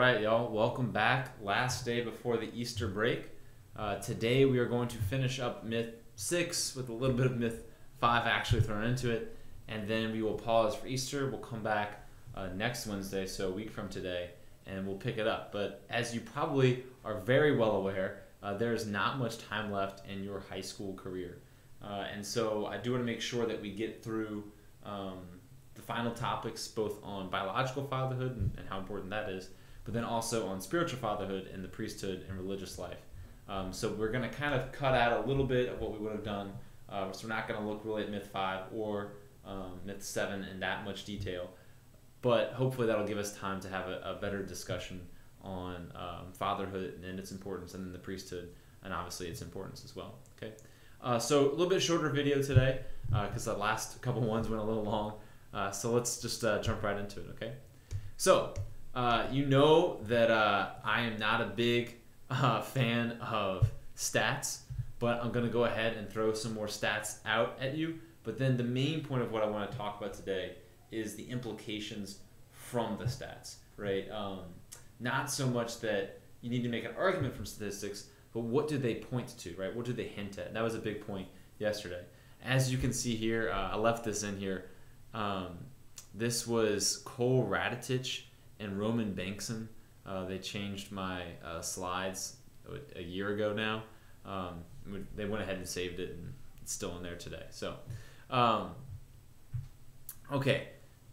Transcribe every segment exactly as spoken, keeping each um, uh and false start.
right, y'all, welcome back. Last day before the Easter break. Uh, today we are going to finish up myth six with a little bit of myth five actually thrown into it, and then we will pause for Easter. We'll come back uh, next Wednesday, so a week from today, and we'll pick it up. But as you probably are very well aware, uh, there is not much time left in your high school career. Uh, and so I do want to make sure that we get through um, the final topics both on biological fatherhood and, and how important that is, but then also on spiritual fatherhood and the priesthood and religious life. Um, so we're going to kind of cut out a little bit of what we would have done. Uh, so we're not going to look really at myth five or um, myth seven in that much detail, but hopefully that'll give us time to have a, a better discussion on um, fatherhood and its importance, and then the priesthood and obviously its importance as well. Okay. Uh, so a little bit shorter video today because uh, the last couple ones went a little long. Uh, so let's just uh, jump right into it, okay? So uh, you know that uh, I am not a big uh, fan of stats, but I'm going to go ahead and throw some more stats out at you. But then the main point of what I want to talk about today is the implications from the stats, right? Um, not so much that you need to make an argument from statistics, but what do they point to, right? What do they hint at? And that was a big point yesterday. As you can see here, uh, I left this in here. Um, this was Cole Radetich and Roman Bankson. Uh, they changed my uh, slides a year ago now. Um, they went ahead and saved it, and it's still in there today. So, um, okay,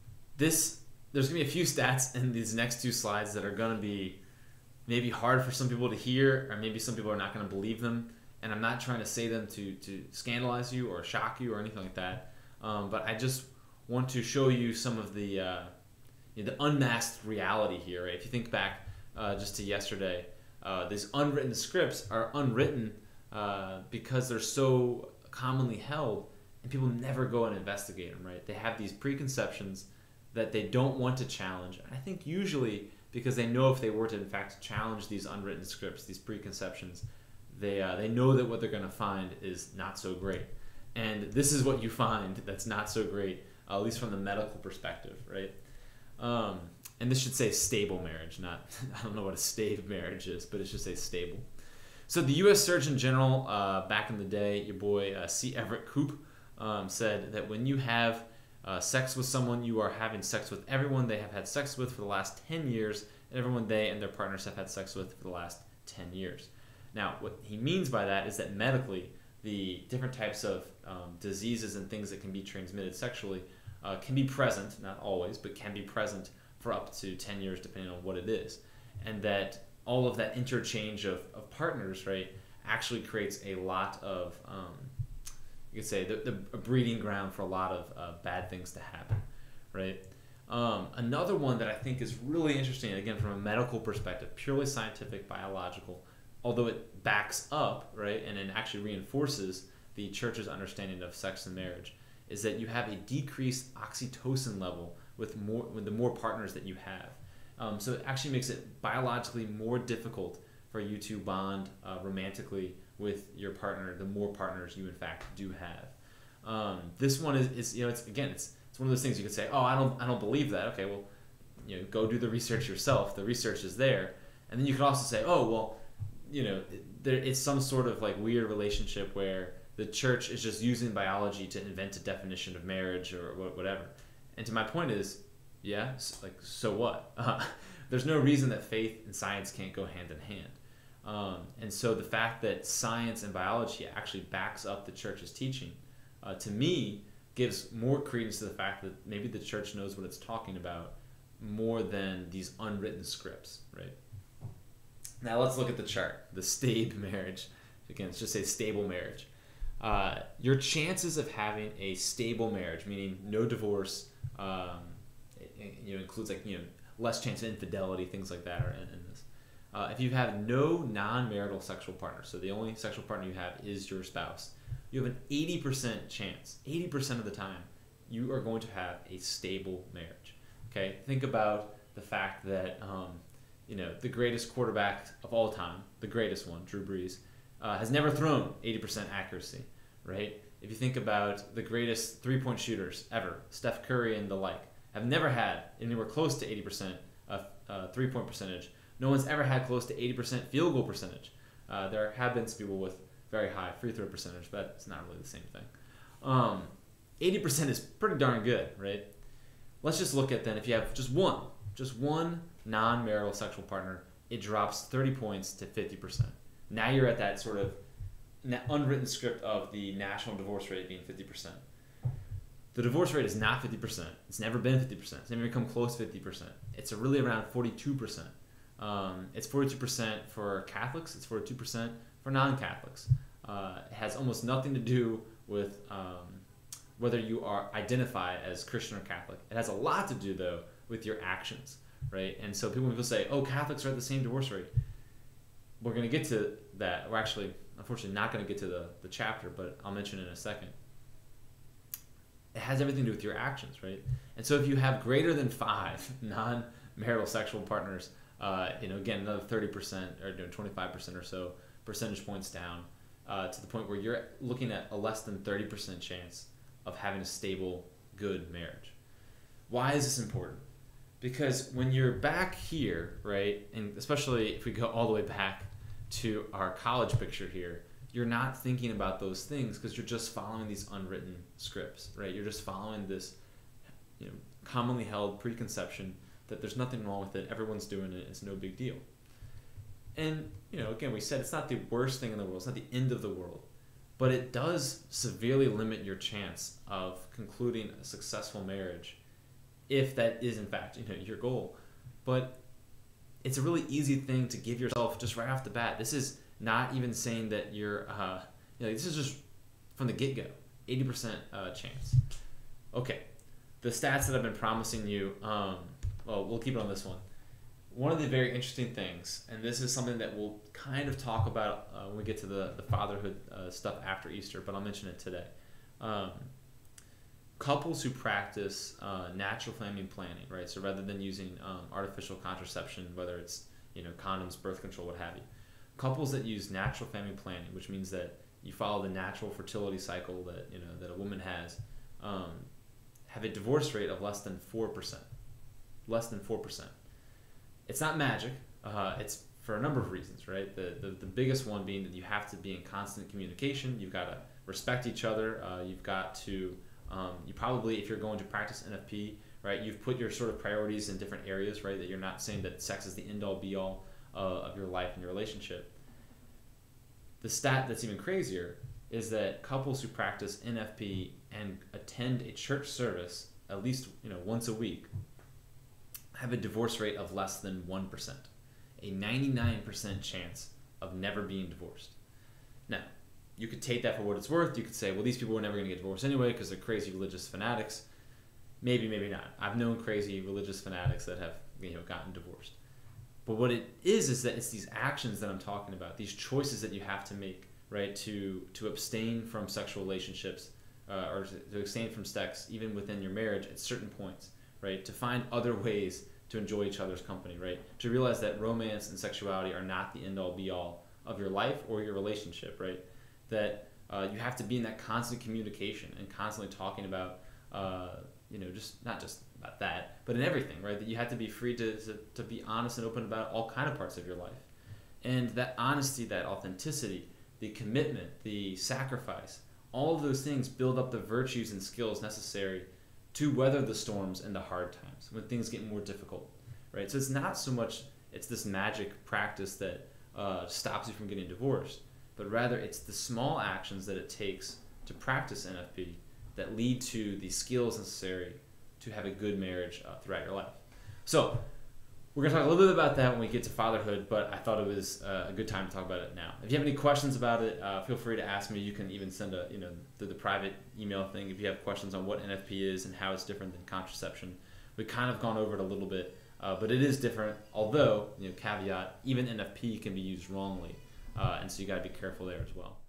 this there's gonna be a few stats in these next two slides that are gonna be maybe hard for some people to hear, or maybe some people are not gonna believe them. And I'm not trying to say them to to scandalize you or shock you or anything like that. Um, but I just want to show you some of the uh, you know, the unmasked reality here. Right? If you think back uh, just to yesterday, uh, these unwritten scripts are unwritten uh, because they're so commonly held, and people never go and investigate them. Right? They have these preconceptions that they don't want to challenge. And I think usually because they know if they were to in fact challenge these unwritten scripts, these preconceptions, they uh, they know that what they're going to find is not so great. And this is what you find that's not so great, uh, at least from the medical perspective, right? Um, and this should say stable marriage, not, I don't know what a stave marriage is, but it should say stable. So the U S Surgeon General, uh, back in the day, your boy uh, C. Everett Koop, um, said that when you have uh, sex with someone, you are having sex with everyone they have had sex with for the last ten years, and everyone they and their partners have had sex with for the last ten years. Now, what he means by that is that medically, the different types of um, diseases and things that can be transmitted sexually uh, can be present, not always, but can be present for up to ten years depending on what it is. And that all of that interchange of, of partners, right, actually creates a lot of, um, you could say, the, the a breeding ground for a lot of uh, bad things to happen, right? Um, another one that I think is really interesting, again, from a medical perspective, purely scientific, biological, although it backs up, right, and it actually reinforces the church's understanding of sex and marriage, is that you have a decreased oxytocin level with more with the more partners that you have. Um, so it actually makes it biologically more difficult for you to bond uh, romantically with your partner the more partners you in fact do have. Um, this one is, is you know it's again it's it's one of those things you could say, oh, I don't I don't believe that. Okay, well, you know, go do the research yourself. The research is there, and then you could also say, oh, well, you know, there it's some sort of like weird relationship where the church is just using biology to invent a definition of marriage or whatever. And to my point is, yeah, like, so what? Uh, there's no reason that faith and science can't go hand in hand. Um, and so the fact that science and biology actually backs up the church's teaching, uh, to me, gives more credence to the fact that maybe the church knows what it's talking about more than these unwritten scripts, right? Now let's look at the chart, the stable marriage. Again, let's just say stable marriage. Uh, your chances of having a stable marriage, meaning no divorce, um, it, it, you know, includes like you know less chance of infidelity, things like that are in, in this. Uh, if you have no non-marital sexual partner, so the only sexual partner you have is your spouse, you have an eighty percent chance, eighty percent of the time, you are going to have a stable marriage. Okay, think about the fact that. Um, You know, the greatest quarterback of all time, the greatest one, Drew Brees, uh, has never thrown eighty percent accuracy, right? If you think about the greatest three-point shooters ever, Steph Curry and the like, have never had anywhere close to eighty percent of uh, three-point percentage. No one's ever had close to eighty percent field goal percentage. Uh, there have been some people with very high free throw percentage, but it's not really the same thing. Um, eighty percent is pretty darn good, right? Let's just look at then if you have just one, just one non-marital sexual partner, it drops thirty points to fifty percent. Now you're at that sort of unwritten script of the national divorce rate being fifty percent. The divorce rate is not fifty percent. It's never been fifty percent. It's never come close to fifty percent. It's really around forty-two percent. Um, it's forty-two percent for Catholics. It's forty-two percent for non-Catholics. Uh, it has almost nothing to do with um, whether you are identify as Christian or Catholic. It has a lot to do, though, with your actions, right? And so people, when people say, oh, Catholics are at the same divorce rate, we're going to get to that. We're actually, unfortunately, not going to get to the, the chapter, but I'll mention it in a second. It has everything to do with your actions, right? And so if you have greater than five non-marital sexual partners, uh, you know, again, another thirty percent or you know, twenty-five percent or so percentage points down uh, to the point where you're looking at a less than thirty percent chance of having a stable, good marriage. Why is this important? Because when you're back here, right, and especially if we go all the way back to our college picture here, you're not thinking about those things because you're just following these unwritten scripts, right? You're just following this, you know, commonly held preconception that there's nothing wrong with it. Everyone's doing it. It's no big deal. And, you know, again, we said it's not the worst thing in the world. It's not the end of the world. But it does severely limit your chance of concluding a successful marriage if that is, in fact, you know, your goal. But it's a really easy thing to give yourself just right off the bat. This is not even saying that you're, uh, you know, this is just from the get-go, eighty percent uh, chance. Okay, the stats that I've been promising you, um, well, we'll keep it on this one. One of the very interesting things, and this is something that we'll kind of talk about uh, when we get to the, the fatherhood uh, stuff after Easter, but I'll mention it today. Um, couples who practice uh, natural family planning, right? So rather than using um, artificial contraception, whether it's, you know, condoms, birth control, what have you. Couples that use natural family planning, which means that you follow the natural fertility cycle that, you know, that a woman has, um, have a divorce rate of less than four percent. Less than four percent. It's not magic. Uh, it's for a number of reasons, right? The, the the biggest one being that you have to be in constant communication. You've got to respect each other. Uh, you've got to, um, you probably, if you're going to practice N F P, right, you've put your sort of priorities in different areas, right? That you're not saying that sex is the end-all, be-all uh, of your life and your relationship. The stat that's even crazier is that couples who practice N F P and attend a church service at least, you know, once a week have a divorce rate of less than one percent, a ninety-nine percent chance of never being divorced. Now, you could take that for what it's worth. You could say, well, these people are never going to get divorced anyway because they're crazy religious fanatics. Maybe, maybe not. I've known crazy religious fanatics that have, you know, gotten divorced. But what it is is that it's these actions that I'm talking about, these choices that you have to make, right, to to abstain from sexual relationships uh, or to, to abstain from sex even within your marriage at certain points, right, to find other ways to enjoy each other's company, right, to realize that romance and sexuality are not the end-all, be-all of your life or your relationship, right, that uh, you have to be in that constant communication and constantly talking about, uh, you know, just not just about that, but in everything, right? That you have to be free to, to, to be honest and open about all kind of parts of your life. And that honesty, that authenticity, the commitment, the sacrifice, all of those things build up the virtues and skills necessary to weather the storms and the hard times when things get more difficult, right? So it's not so much, it's this magic practice that uh, stops you from getting divorced, but rather it's the small actions that it takes to practice N F P that lead to the skills necessary to have a good marriage uh, throughout your life. So we're going to talk a little bit about that when we get to fatherhood, but I thought it was uh, a good time to talk about it now. If you have any questions about it, uh, feel free to ask me. You can even send a, you know, the, the private email thing if you have questions on what N F P is and how it's different than contraception. We've kind of gone over it a little bit, uh, but it is different, although, you know, caveat, even N F P can be used wrongly, uh, and so you got to be careful there as well.